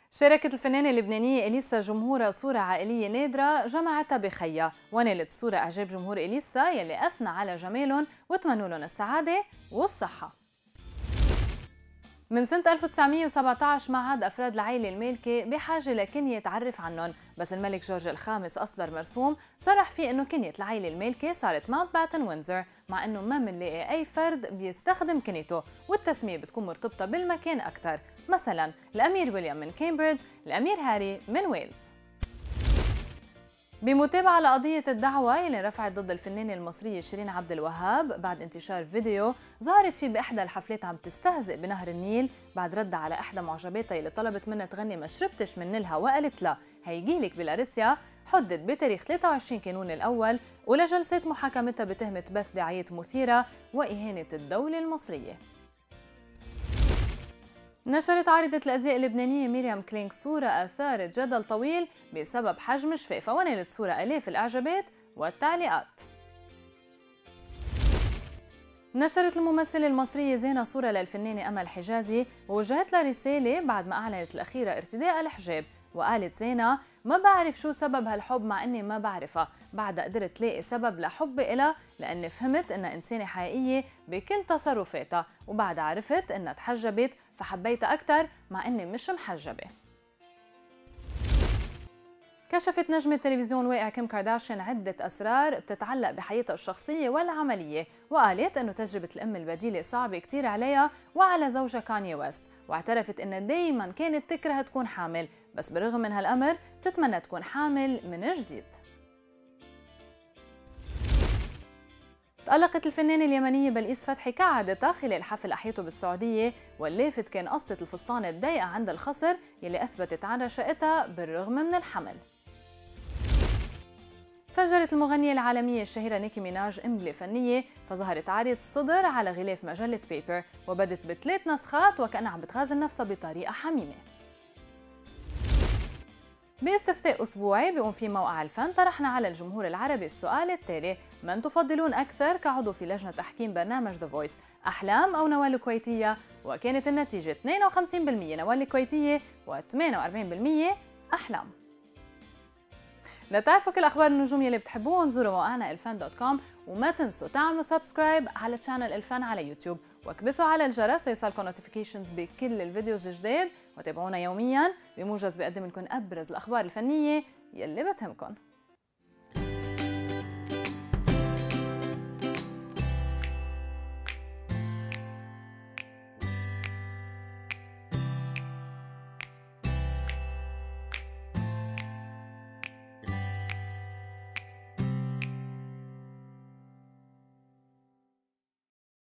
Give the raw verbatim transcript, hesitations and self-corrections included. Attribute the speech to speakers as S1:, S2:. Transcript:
S1: شاركت الفنانة اللبنانية إليسا جمهورها صورة عائلية نادرة جمعتها بخيها، ونالت الصورة إعجاب جمهور إليسا يلي أثنى على جمالهم وتمنوا لهم السعادة والصحة. من سنة ألف وتسعمية وسبعة عشر ما عاد أفراد العائلة المالكة بحاجة لكنية يتعرف عنهم، بس الملك جورج الخامس أصدر مرسوم صرح فيه إنه كنية العائلة المالكة صارت ماونت باتن وينزور، مع إنه ما منلاقي أي فرد بيستخدم كنيته، والتسمية بتكون مرتبطة بالمكان أكثر، مثلاً الأمير ويليام من كامبريدج، الأمير هاري من ويلز. بمتابعة لقضية الدعوة اللي رفعت ضد الفنانة المصرية شيرين عبد الوهاب بعد انتشار فيديو ظهرت فيه بإحدى الحفلات عم تستهزئ بنهر النيل بعد ردها على إحدى معجباتها اللي طلبت منها تغني ما شربتش من نيلها وقالت لها هيجيلك بلاريسيا، حدد بتاريخ ثلاثة وعشرين كانون الأول ولجلسات محاكمتها بتهمة بث دعايات مثيرة وإهانة الدولة المصرية. نشرت عارضة الأزياء اللبنانية ميريام كلينك صورة أثارت جدل طويل بسبب حجم شفافها، ونالت الصورة آلاف الإعجابات والتعليقات. نشرت الممثلة المصرية زينة صورة للفنانة أمل حجازي ووجهت لها رسالة بعد ما أعلنت الأخيرة ارتداء الحجاب، وقالت زينة ما بعرف شو سبب هالحب مع أني ما بعرفها، بعدها قدرت لاقي سبب لحبي إلها لأني فهمت إنها إنسانة حقيقية بكل تصرفاتها، وبعدها عرفت إنها تحجبت فحبيتها أكثر مع إني مش محجبة. كشفت نجمة تلفزيون واقع كيم كارداشيان عدة أسرار بتتعلق بحياتها الشخصية والعملية، وقالت إنه تجربة الأم البديلة صعبة كتير عليها وعلى زوجها كاني ويست، واعترفت إنها دايماً كانت تكره تكون حامل، بس بالرغم من هالأمر بتتمنى تكون حامل من جديد. تألقت الفنانة اليمنية بلقيس فتحي كعادتها خلال حفل أحيته بالسعودية، واللافت كان قصة الفستان الضيقة عند الخصر يلي أثبتت عن رشاقتها بالرغم من الحمل. فجرت المغنية العالمية الشهيرة نيكي ميناج قنبلة فنية فظهرت عارية الصدر على غلاف مجلة بيبر وبدت بثلاث نسخات وكأنها عم بتغازل نفسها بطريقة حميمة. باستفتاء أسبوعي بيقوم فيه موقع الفن طرحنا على الجمهور العربي السؤال التالي: من تفضلون أكثر كعضو في لجنة تحكيم برنامج ذا فويس، أحلام أو نوال الكويتية؟ وكانت النتيجة اثنين وخمسين بالمئة نوال الكويتية وثمانية وأربعين بالمئة أحلام. لتعرفوا كل أخبار النجوم يلي بتحبوهم زوروا موقعنا الفن دوت كوم، وما تنسوا تعملوا سبسكرايب على تشانل الفن على يوتيوب واكبسوا على الجرس ليوصلكم نوتيفيكيشنز بكل الفيديوز الجداد، وتابعونا يوميا بموجز بيقدم لكم أبرز الأخبار الفنية يلي بتهمكم.